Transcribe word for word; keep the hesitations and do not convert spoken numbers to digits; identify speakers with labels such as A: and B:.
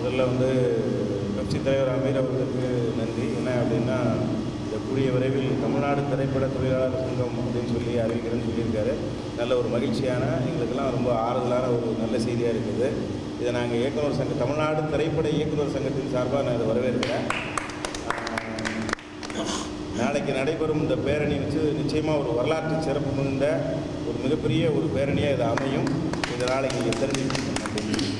A: முதல்ல வந்து கட்சி தலைவர் அமீர் அவர்களுக்கு நன்றி. என்ன அப்படின்னா, இந்த கூடிய விரைவில் தமிழ்நாடு திரைப்பட தொழிலாளர் சங்கம் அப்படின்னு சொல்லி அறிவிக்கிறேன்னு சொல்லியிருக்காரு. நல்ல ஒரு மகிழ்ச்சியான, எங்களுக்கெல்லாம் ரொம்ப ஆறுதலான ஒரு நல்ல செய்தியாக இருக்குது. இதை நாங்கள் இயக்குனர் சங்கம், தமிழ்நாடு திரைப்பட இயக்குனர் சங்கத்தின் சார்பாக நான் இதை வரவேற்கிறேன். நாளைக்கு நடைபெறும் இந்த பேரணி வச்சு நிச்சயமாக ஒரு வரலாற்று சிறப்பு மிகுந்த ஒரு மிகப்பெரிய ஒரு பேரணியாக இது அமையும். இது நாளைக்கு தெரிஞ்சுக்கணும்.